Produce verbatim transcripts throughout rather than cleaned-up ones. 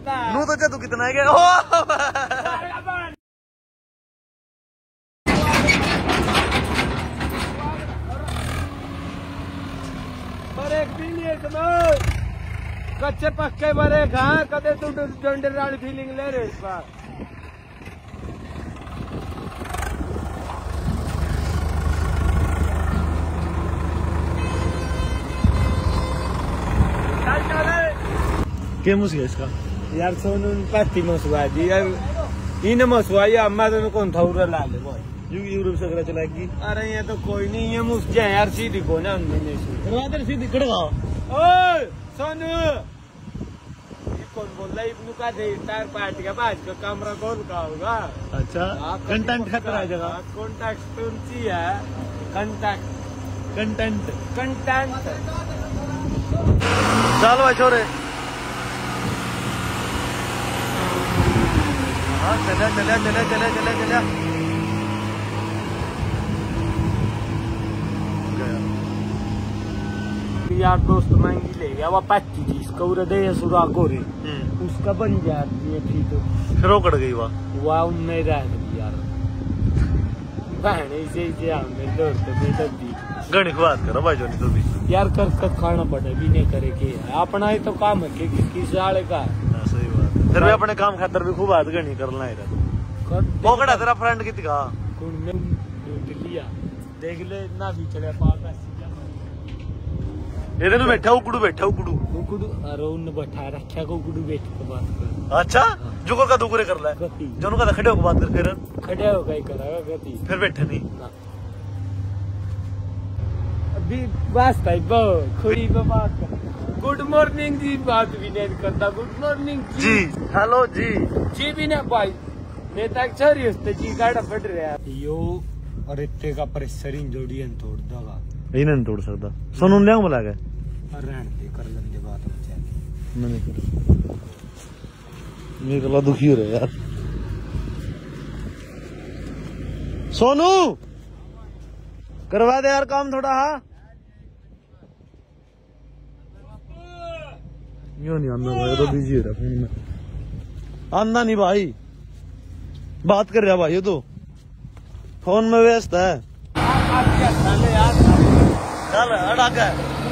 नू तो जा तू कितना है क्या? कच्चे पक्के बरे कहा कदे तू डंडे वाली फीलिंग ले रहे इस बार। क्या मुझे इसका यार सोनू पत्ती मसुआ जी यार इन मसुआ या अम्मा तो कौन था उरा ला ले भाई यूरोप से करा चलाएगी। अरे ये तो कोई नहीं है मुझे यार सीधी को ना अंदर से रात सीधी कड़वा। ओए सोनू कौन बोल रहा है इब्नू का दे टायर पार्टी का बाज का कमरा कौन का होगा? अच्छा कंटेंट खतरा है जगह। कॉन्टैक्ट कौन-सी है? कंटेंट कंटेंट कंटेंट चलो भाई छोरे। हाँ चला चला चला चला चला चला यार दोस्त महंगी ले गया वो पच्ची थी इसका उरा दे सुरा गोरे उसका बन जाती है थी तो फिर वो कट गई वाह वाह उनमें रह गई यार बहन ऐसे ऐसे हमें दोस्त बेटा दी गणी बात करो भाई जो नहीं तो भी यार कर कर खाना पड़े भी नहीं करे के अपना ही तो काम है कि किस आले का। सही बात है फिर भी अपने काम खातर भी खूब बात गणी करना है वो कड़ा तेरा फ्रेंड की दिखा कौन में लिया देख ले ना भी चले पास ये दिन बैठा उकड़ू बैठा उकड़ू उकड़ू अरे उन बैठा रखा को उकड़ू बैठ के बात कर। अच्छा जुगो का दुगरे कर ला जनू का खड़े होकर बात कर फिर खड़े हो गई करेगा गति फिर बैठे नहीं अभी बस भाई बो खुड़ी पे बात कर। गुड मॉर्निंग जी बात भी नहीं करता गुड मॉर्निंग जी हेलो जी जी भी ना भाई नेता छोरी उसते जी गाड़ा पड़ रहा है यो और इतने का प्रेशर इन जोड़ी तोड़ देगा इन्हें नहीं तोड़ सकता सोनू ले बुला के रहने दे कर लेंगे बात नहीं कर मेरे गला दुखी हो रहा है यार। सोनू करवा दे यार काम थोड़ा। हाँ यूं नहीं आना भाई तो बिजी हो रहा फोन में आना नहीं भाई बात कर रहा भाई ये तो फोन में व्यस्त है। चल अड़ा के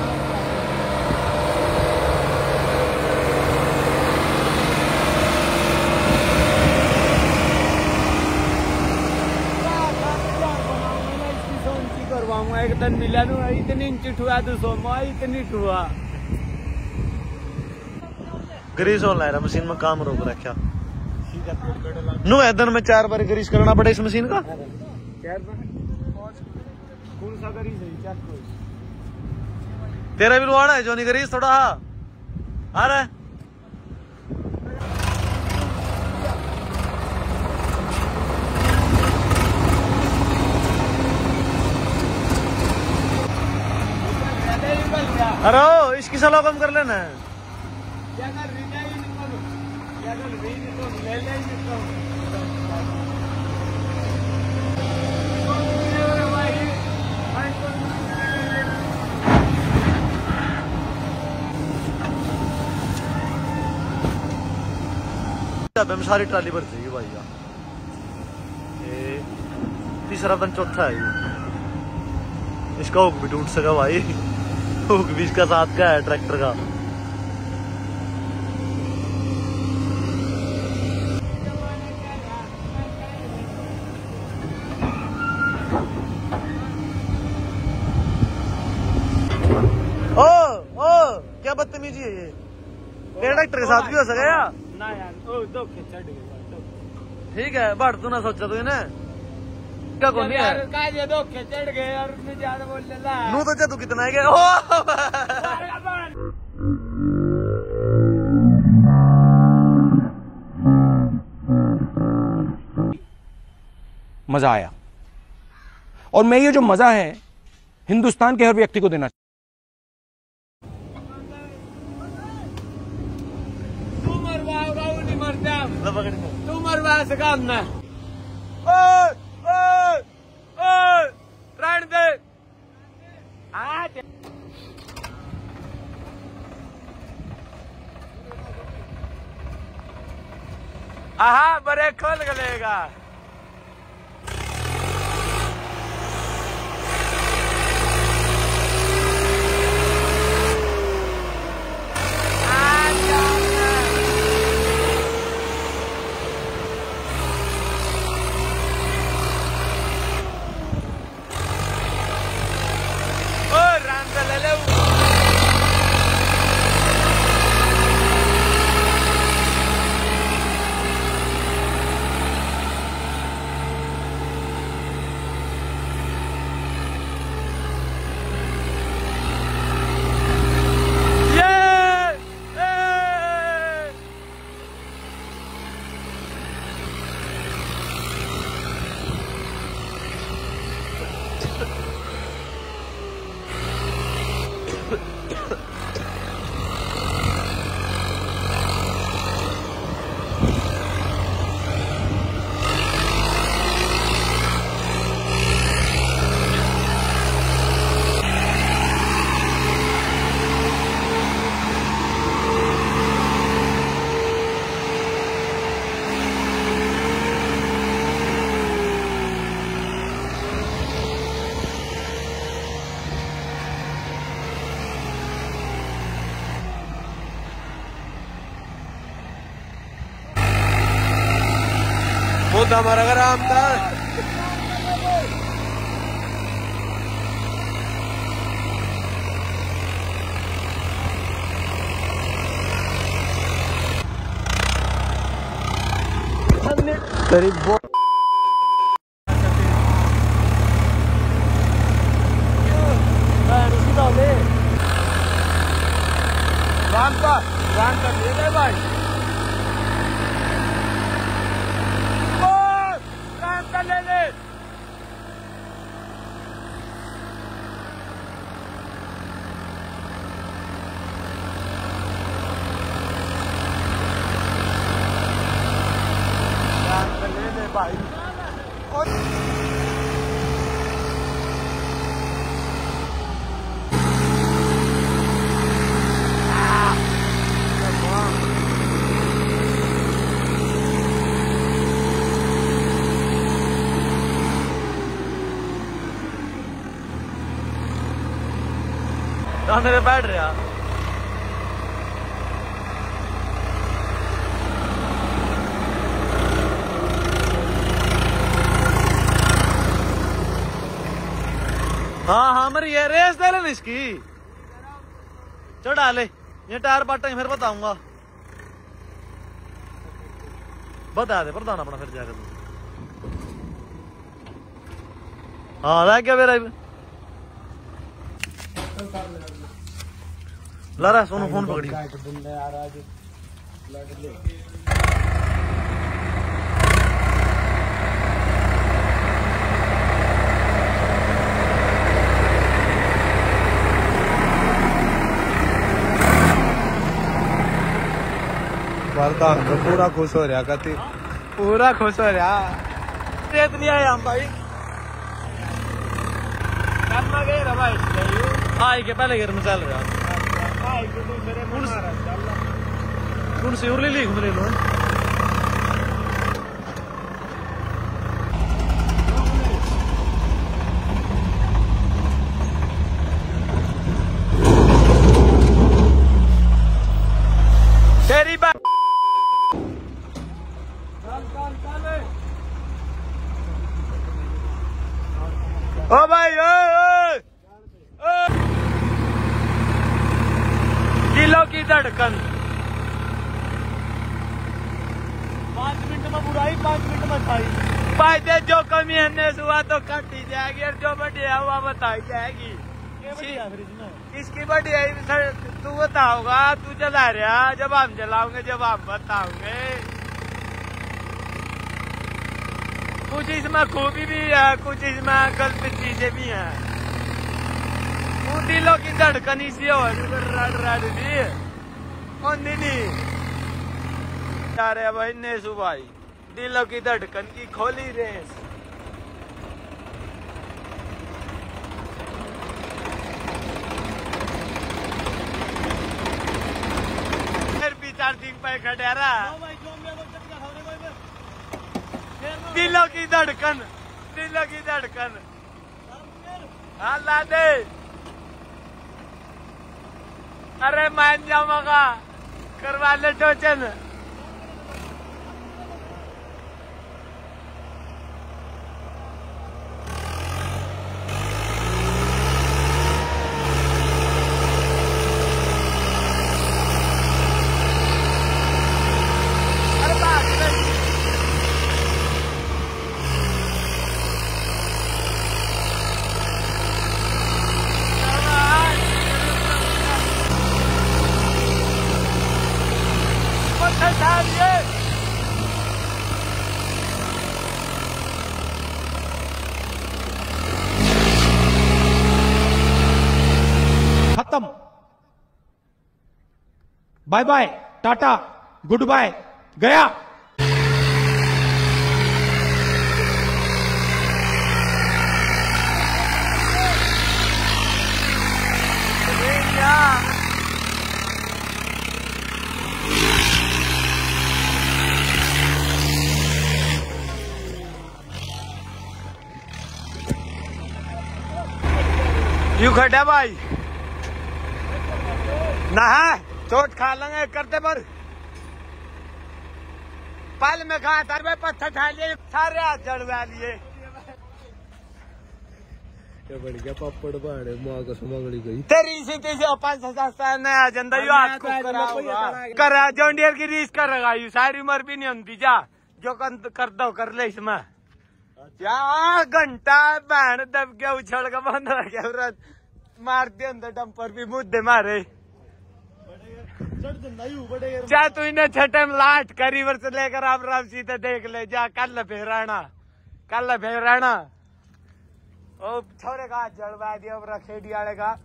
करवाऊंगा एक दिन मिला इतनी इंच ठुआ दो सौ इतनी ठुआ ग्रीस ऑन लाया मशीन में काम रोक रखा नु दिन में चार बार ग्रीस करना पड़े इस मशीन का। तेरा भी लुआड़ा है जो नहीं ग्रीस थोड़ा आ रहा है अरे इसकी सलाह कम कर लेना है। में सारी ट्राली भर जाएगी भाई यार ये तीसरा दिन चौथा है ये इसका हुक भी टूट सका भाई हुक भी इसका साथ का है ट्रैक्टर का। ओ ओ क्या बदतमीजी है ये ट्रैक्टर के साथ भी हो सका यार ना यार ओ दो के चढ़ गए ठीक है बढ़ तू ना सोचा तू इन्हें क्या कौन है यार का ये दो के चढ़ गए और मैं ज्यादा बोल लेला नू तो जा तू कितना है क्या ओ मजा आया और मैं ये जो मजा है हिंदुस्तान के हर व्यक्ति को देना तू मरवा सका ना प्राण दे आहा ब्रेक खोल गलेगा। हमारा घर आम था। करीब राम का राम का ले ले भाई, ले ले। ले ले भाई। मेरे बैठ रहा हाँ हाँ मरी ये रेस दे लेना इसकी चढ़ा ले ये टायर बाटेंगे फिर बताऊंगा बता दे प्रधान अपना फिर जाकर हाँ रह गया मेरा ला रहा सोनू फोन पकड़ी प्रधान तो पूरा खुश हो रहा कति पूरा खुश हो रहा रेत नहीं आया हम भाई करना गए रे भाई आई के पहले घर में चल रहा कौन सी उर्ली ली घूम रही लो तेरी बात ओ भाई ओ, ओ, ओ। दिलों की धड़कन पाँच मिनट में बुराई पाँच मिनट में खाई फायदे जो कमी है हुआ तो कट ही जाएगी और जो बढ़िया हुआ बताई जाएगी किसकी बढ़िया तू बताओगा तू चला रहा जब हम चलाओगे जब हम बताओगे कुछ इसमें खूबी भी है कुछ इसमें गलत चीजें भी है दिलों की धड़कन इसी हो रड रड दी नहीं जा रहे भाई नेसू भाई दिलों की धड़कन की खोली रेस फिर भी चार्जिंग पे खड़े रहा दिलों की धड़कन, दिलों की धड़कन। हाँ ला दे। अरे मान जाऊंगा, करवा ले टोचन। खत्म। Bye bye, tata, goodbye, गया। यू खड़ा भाई ना है, चोट खा लेंगे करते पर पल में खा तर में पत्थर खा लिए, सारे हाथ जड़वा लिए। क्या बढ़ गया पापड़ बाड़े माँ को समगड़ी गई तेरी इसी तीसरी पांच हजार नया जंदा यू हाथ को करा करा जॉन्डियर की रीस कर रहा यू, सारी उम्र भी नहीं होती जा जो कर दो कर ले इसमें। क्या घंटा बहन दब गया उछल का बंद हो गया, मार दे अंदर डंपर भी मुद्दे मारे। जा तू इन्हें छठे में लाट करी वर्ष लेकर आप राम सीधे देख ले जा, कल फेराना कल फेराना। ओ छोरे का जड़वा दिया खेड़ी वाले का।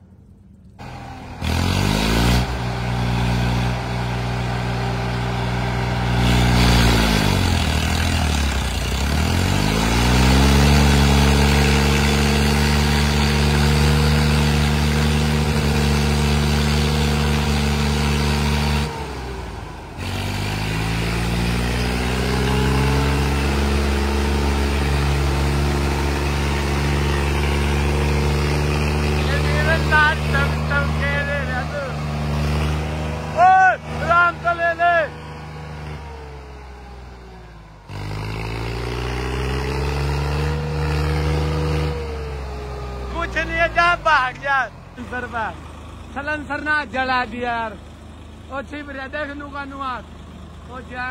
भाग जा सर सलंसर ना जला दिया यार। ओ छिप रहा देख नू का नुआत ओ जा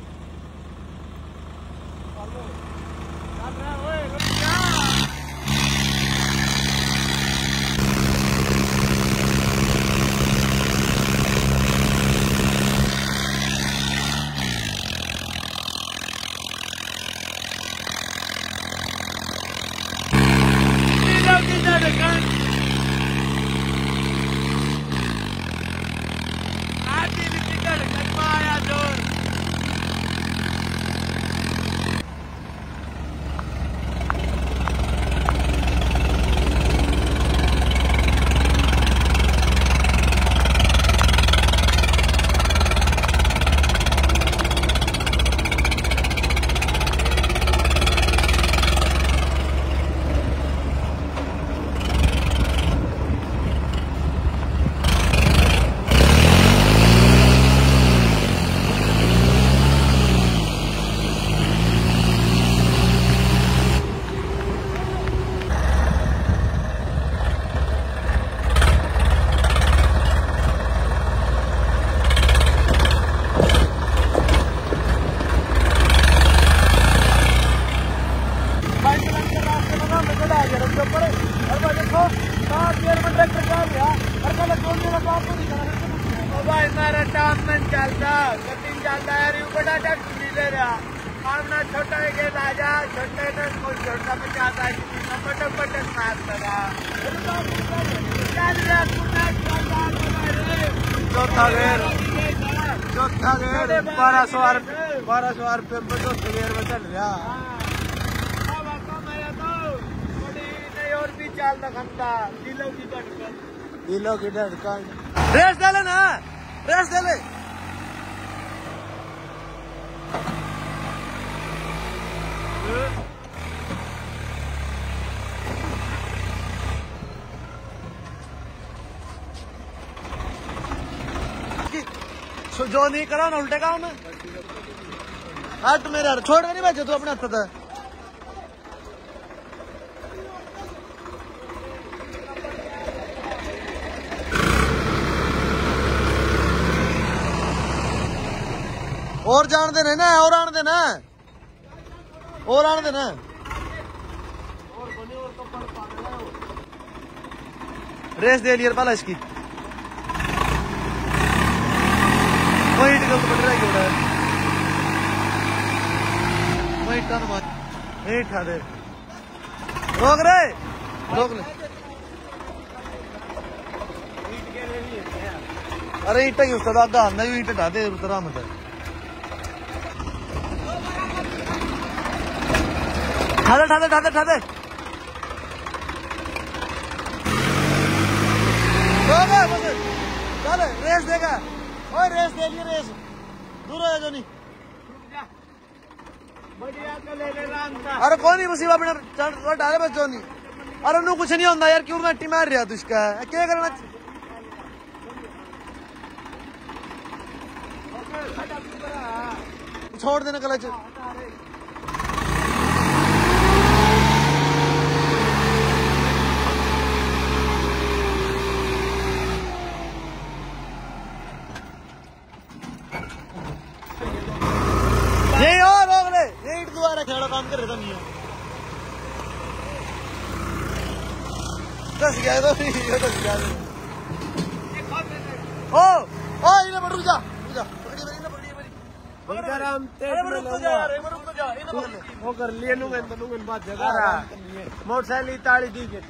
भाई मेरा टाइम में चलता कटिंग चलता यार यू बड़ा टैक्सी ले रहा आमना छोटा के राजा छोटे ने कोई छोटा में जाता है नंबर बटन मारता रहा चौथा गेर चौथा गेर बारह सौ बारह सौ रुपये में चौथे गेर में चल रहा और भी चल रखा दिलों की धड़कन दिलों की धड़कन। रेस दे ले ना रेस दे ले जो नहीं करा ना उल्टे काम में हट मेरे छोड़ के नहीं भेजे तू अपने हथ से और जान देना ना और आने देना और आने देना रेस दे लिया पहला इसकी वही गलत पड़ रहा है वही टन मार नहीं ठा दे रोक रे रोक ले अरे ईटा ही उसका दादा नहीं ईट ढा दे उतरा मत ठादे ठादे ठादे ठादे चल रेस देगा ओए रेस दे लिए रेस दूर है जो नहीं अरे कौन नहीं मुसीबत अपने डाले बच्चों नहीं अरे उन्होंने कुछ नहीं होता यार क्यों मट्टी मार रहा तू इसका क्या करना छोड़ देना क्लच नहीं और रोक ले ये दोबारा खेड़ा काम कर रहा नहीं है दस गया तो ये दस गया ओ ओ इन्हें बढ़ रुक जा रुक जा पकड़ी मेरी इन्हें पकड़ी मेरी इधर हम तेज में रुक जा यार रुक जा इन्हें पकड़ ले वो कर लिए नुंगन तो नुंगन बात जगह मोटरसाइकिल ताड़ी दी के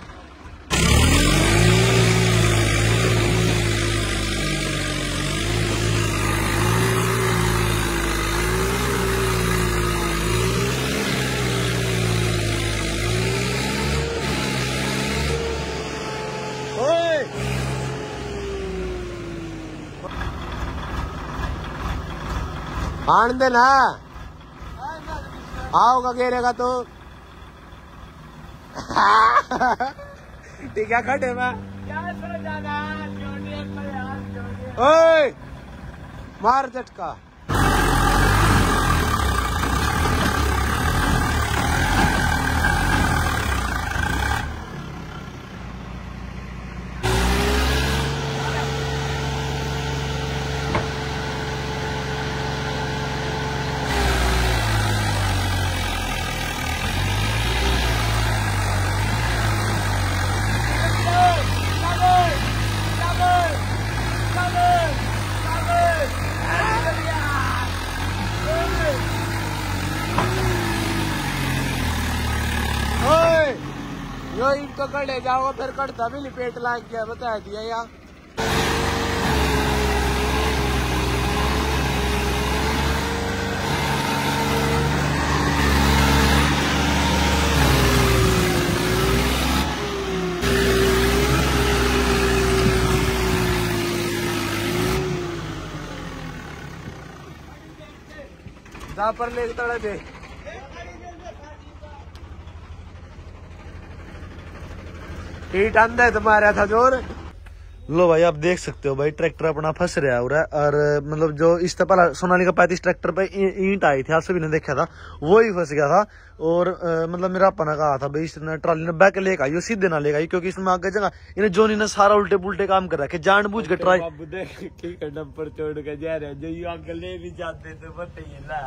आन देना आओगा घेरेगा तो ठीक है खड़े में ओए मार झटका यो इनको कड़े जाओ फिर कड़ता भी लिपेट लाग गया बता दिया यार जा पर ले तड़ा दे ईट अंदर तुम्हारा था जोर लो भाई आप देख सकते हो भाई ट्रैक्टर अपना फंस रहा है और मतलब जो इस पहला सोनालिका पैंतीस ट्रैक्टर पे ईंट आई थी आप सभी ने देखा था वो ही फंस गया था और आ, मतलब मेरा अपना कहा था भाई इसने ट्राली ने बैक लेकर आई सीधे ना लेकर आई क्योंकि इसमें आगे जगह इन्हें जोनी ने सारा उल्टे पुल्टे काम कर रखे जानबूझ के ट्राई नंबर छोड़ के जा रहे जो ये आगे ले भी जाते तो बताइए ना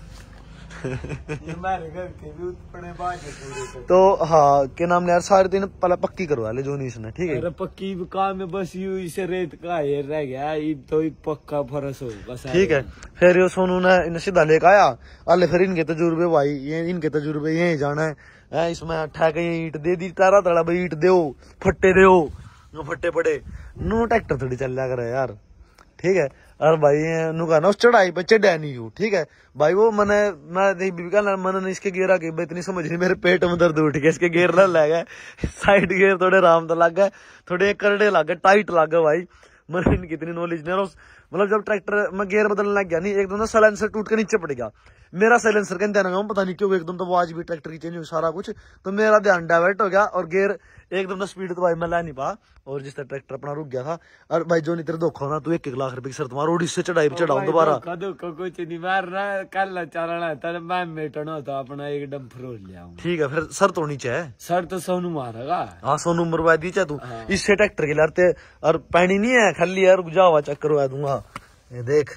तो हाँ क्या नाम यार सारे दिन पहले पक्की करवा ले जो नहीं इसने ठीक है अरे पक्की काम में बस यू इसे रेत का ये रह गया तो पक्का फरस हो बस ठीक है फिर ये सोनू ने इन्हें सीधा लेकर आया अले फिर इनके तजुर्बे भाई ये इनके तजुर्बे यही जाना है इसमें ठेके ईट दे दी तारा तड़ा भाई ईट दो फट्टे दो जो फट्टे पड़े नो ट्रैक्टर थोड़ी चल रहा करे यार ठीक है और भाई नु कहना उस चढ़ाई पे चढ़ा नहीं हूँ ठीक है भाई वो मैंने मैं बीबिका मैंने इसके गेर आगे इतनी समझ नहीं मेरे पेट में दर्द उठ गया इसके गेर ना लग गए साइड गेर थोड़े आराम तो लग गए थोड़े करड़े लग गए टाइट लग गए भाई मैंने इनकी इतनी नॉलेज नहीं। मतलब जब ट्रैक्टर में गेयर बदलने लग गया नहीं, एकदम ना साइलेंसर टूट के नीचे पड़ गया। मेरा साइलेंसर का ध्यान रखा, पता नहीं क्यों एकदम तो वो आज भी ट्रैक्टर की चेंज हुई सारा कुछ, तो मेरा ध्यान डाइवर्ट हो गया और गेयर एकदम ना स्पीड तो भाई मैं ला नहीं पा, और जिस तरह ट्रैक्टर अपना रुक गया था। और भाई जो नहीं तेरे धोखा ना, तू एक एक लाख रुपए की शर्त मार और इससे चढ़ाई पे चढ़ाऊ दोबारा। कुछ नहीं मारना, कल चलना तेरे मैं मेटना था अपना एकदम फ्रोज लिया। ठीक है फिर शर्त होनी चाहिए। सर तो सोनू मारेगा। हाँ सोनू मरवा दी चाहे तू इससे ट्रैक्टर के लड़ते, और पानी नहीं है खाली यार जावा चेक करवा दूंगा। ये देख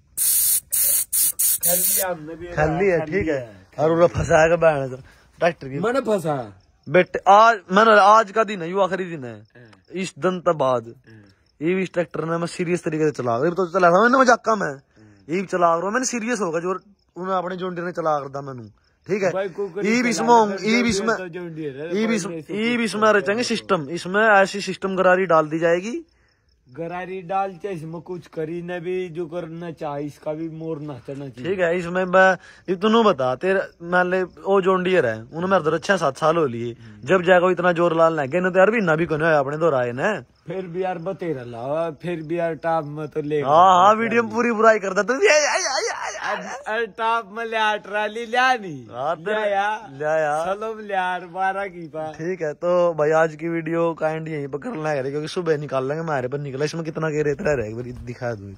खाली है, ठीक है। और उन्हें फंसाएगा बहन ट्रैक्टर की, मैंने फंसा बेटे। आज मैंने आज का दिन है, यू आखिरी दिन है, इस दिन तक बाद ये भी ट्रैक्टर ने मैं सीरियस तरीके से चला रहा तो चला था मैंने मजाक में, ये भी चला रहा मैंने सीरियस होगा जो उन्हें अपने जोंडियर ने चला करता मैंने, ठीक है। ये भी इसमें ये भी इसमें ये भी इसमें रचेंगे सिस्टम, इसमें ऐसी सिस्टम गरारी डाल दी जाएगी, गरारी डाल के इसमें कुछ करी न भी जो करना चाहे, इसका भी मोर ना चढ़ना चाहिए, ठीक है। इसमें मैं तू बता तेरे मान ले वो जोंडियर है, उन्हें मेरे तो छह सात साल हो लिए, जब जाएगा इतना जोर लाल लगे ना तो यार भी ना भी कोने अपने दो राय ने, फिर भी यार बतेरा लावा, फिर भी यार टॉप में तो ले। हाँ हाँ वीडियो में पूरी बुराई करता तो टॉप में लिया ट्राली लिया नहीं बारह की पा, ठीक है। तो भाई आज की वीडियो का एंड यहीं पर करना है क्योंकि सुबह निकाल लेंगे, हमारे पर निकला इसमें कितना गेर इतना रहे दिखा दू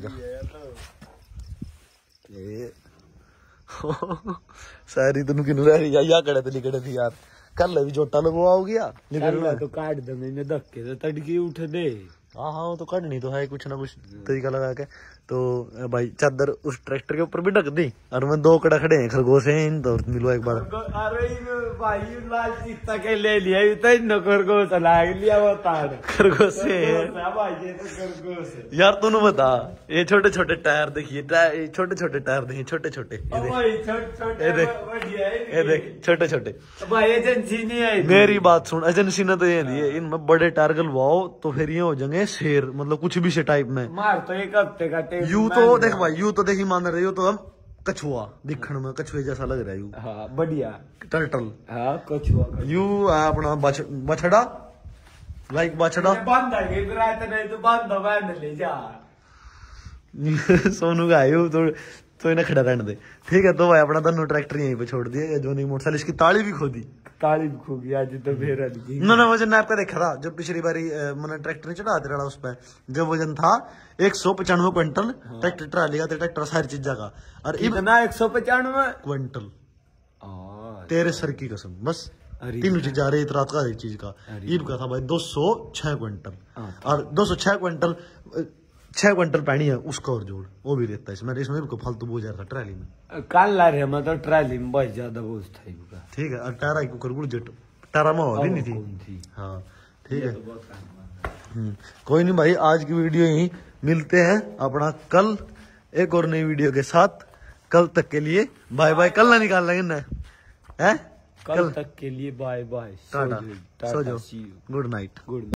सारी तुम किन रही या कड़े तो निकड़े थी यार, कल भी जोटा लोग आओ गया तो काट देंगे धक्के तो तड़की उठ दे। हाँ हाँ वो तो काटनी तो है कुछ ना कुछ तरीका लगा के। तो भाई चादर उस ट्रैक्टर के ऊपर भी ढक दी, और मैं दो कड़ा खड़े हैं खरगोश हैं इन तो मिलो एक बार। अरे भाई लाल चित्ता के ले लिया तो इन खरगोश लाग लिया वो ताड़ खरगोश से यार तूने बता, ये छोटे छोटे टायर देखिए, छोटे छोटे टायर देखिए, छोटे छोटे ये देख छोटे छोटे। भाई एजेंसी नहीं है, मेरी बात सुन, एजेंसी ने तो ये दी है इनमें बड़े टायर गलवाओ तो फिर ये हो जाएंगे शेर, मतलब कुछ भी से टाइप में मार तो एक हफ्ते का यू तो देख भाई, यू तो देखी मान रहे हो तो हम कछुआ दिखने में कछुए जैसा लग रहा है यू। हाँ बढ़िया टर्टल, हाँ कछुआ यू अपना बछड़ा लाइक बछड़ा बांधा के नहीं तो बांधा बांध ले जा सोनू का यू तो तो इन्हें खड़ा रहने दे, ठीक है। तो भाई अपना दोनों ट्रैक्टर यहीं पे छोड़ दिए, जो नहीं मोटरसाइकिल इसकी ताली भी खो दी, ताली भी खो गई आज तो फिर मैंने वजन नाप का देखा था जब पिछली बारी मैंने ट्रैक्टर नहीं चढ़ा रहा उस पर, जब वजन था एक सौ पचानवे क्विंटल ट्रैक्टर ट्राली का ट्रैक्टर सारी चीजा का, और इतना एक सौ पचानवे क्विंटल तेरे सर की कसम, बस तीनों चीज आ रही रात का एक चीज का ईब का था भाई दो सौ छह क्विंटल, और दो सौ छह क्विंटल छह क्विंटल पानी है उसका और जोड़ वो भी रहता है इसमें, इसमें फालतू बोझ था ट्राली में काल ला रहे मतलब ट्राली में बहुत ज्यादा बोझ था, ठीक है। और टारा कुकर जेट टारा में भी नहीं थी, हाँ ठीक है। कोई नहीं भाई आज की वीडियो यही मिलते हैं अपना कल एक और नई वीडियो के साथ, कल तक के लिए बाय बाय। कल ना निकाल लेंगे ना है, कल तक के लिए बाय बाय, टाटा, सो जाओ, गुड नाइट। गुड